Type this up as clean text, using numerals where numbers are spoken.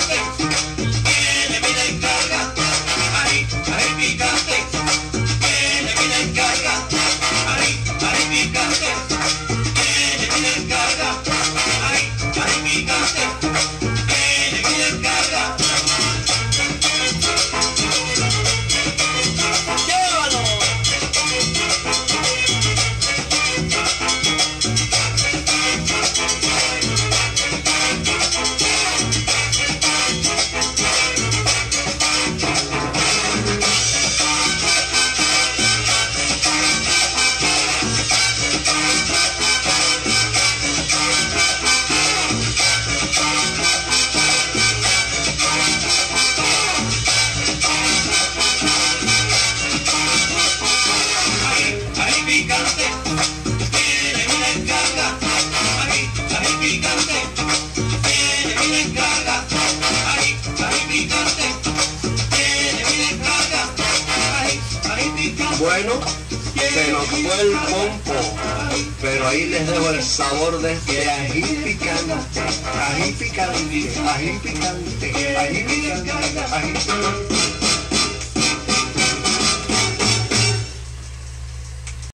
Viene mi descarga, ají, ají picante. Viene mi descarga, ají, ají picante. Viene mi descarga, ají, ají picante. Viene mi descarga. ¡Llévalo! Ají picante, viene mi descarga, ají, ají picante, viene mi descarga, ají, ají picante, viene mi descarga, ají, ají picante. Bueno, se nos fue el pompo, pero ahí les dejo el sabor de este ají picante, ají picante, ají picante, ají picante, ají picante.